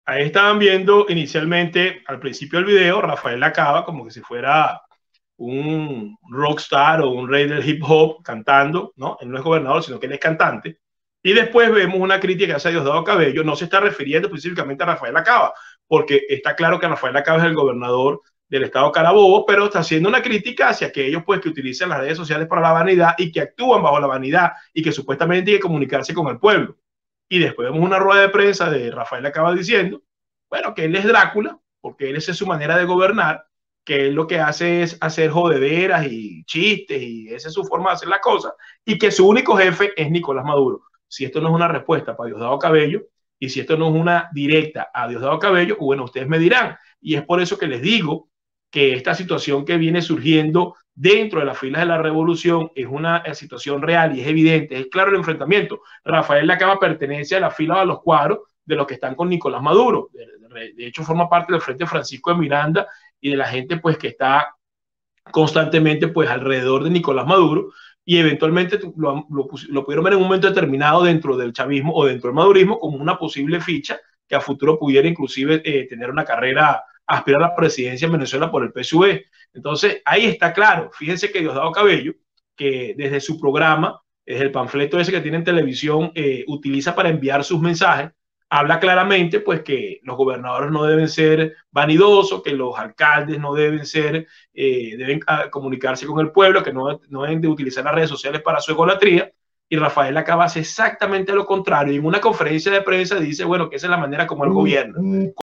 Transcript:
Ahí estaban viendo inicialmente, al principio del video, Rafael Lacaba como que si fuera un rockstar o un rey del hip hop cantando, ¿no? Él no es gobernador, sino que él es cantante. Y después vemos una crítica que hace Diosdado Cabello, no se está refiriendo específicamente a Rafael Lacaba, porque está claro que Rafael Lacaba es el gobernador del estado Carabobo, pero está haciendo una crítica hacia aquellos pues que utilizan las redes sociales para la vanidad y que actúan bajo la vanidad y que supuestamente tienen que comunicarse con el pueblo. Y después vemos una rueda de prensa de Rafael Lacaba diciendo, bueno, que él es Drácula, porque él esa es su manera de gobernar, que él lo que hace es hacer jodederas y chistes y esa es su forma de hacer las cosas, y que su único jefe es Nicolás Maduro. Si esto no es una respuesta para Diosdado Cabello, y si esto no es una directa a Diosdado Cabello, bueno, ustedes me dirán. Y es por eso que les digo que esta situación que viene surgiendo dentro de las filas de la revolución es una situación real y es evidente, es claro el enfrentamiento. Rafael Lacaba pertenece a la fila de los cuadros de los que están con Nicolás Maduro. De hecho, forma parte del Frente Francisco de Miranda y de la gente pues que está constantemente pues alrededor de Nicolás Maduro y eventualmente lo pudieron ver en un momento determinado dentro del chavismo o dentro del madurismo como una posible ficha que a futuro pudiera inclusive tener una carrera, aspirar a la presidencia en Venezuela por el PSUV. Entonces ahí está claro, fíjense que Diosdado Cabello, que desde su programa, desde el panfleto ese que tiene en televisión, utiliza para enviar sus mensajes, habla claramente pues que los gobernadores no deben ser vanidosos, que los alcaldes no deben ser, deben comunicarse con el pueblo, que no deben de utilizar las redes sociales para su egolatría. Y Rafael Acaba hace exactamente lo contrario. Y en una conferencia de prensa dice, bueno, que esa es la manera como el gobierno.